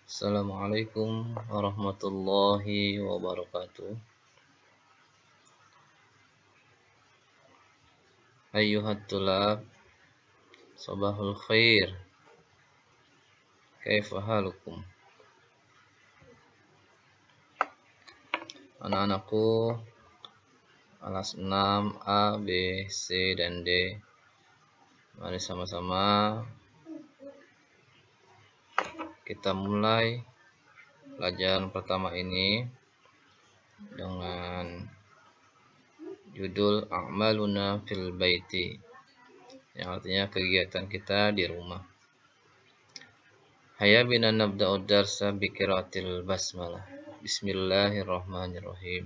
Assalamualaikum warahmatullahi wabarakatuh. Ayyuhat tulab, sabahul khair. Kaifa halukum? Anak-anakku kelas 6 A, B, C, dan D. Mari sama-sama kita mulai pelajaran pertama ini dengan judul A'maluna fil baiti, yang artinya kegiatan kita di rumah. Hayya bina nabda'ud darsa bi qiraatil basmalah. Bismillahirrahmanirrahim.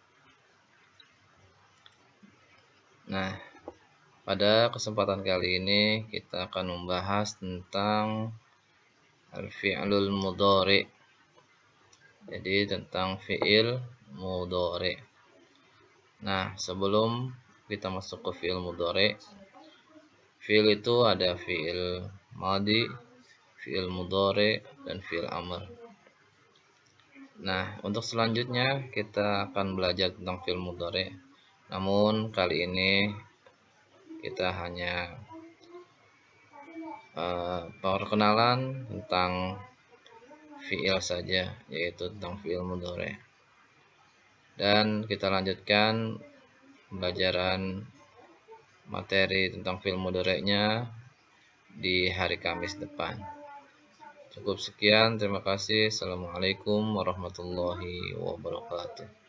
Nah, pada kesempatan kali ini kita akan membahas tentang al-fi'lul mudhari. Jadi tentang fi'il mudhari. Nah, sebelum kita masuk ke fi'il mudhari, fi'il itu ada fi'il madi, fi'il mudhari, dan fi'il amr. Nah, untuk selanjutnya kita akan belajar tentang fi'il mudhari. Namun kali ini kita hanya perkenalan tentang fi'il saja, yaitu tentang fi'il mudhari. Dan kita lanjutkan pembelajaran materi tentang fi'il mudhari'nya di hari Kamis depan. Cukup sekian, terima kasih. Assalamualaikum warahmatullahi wabarakatuh.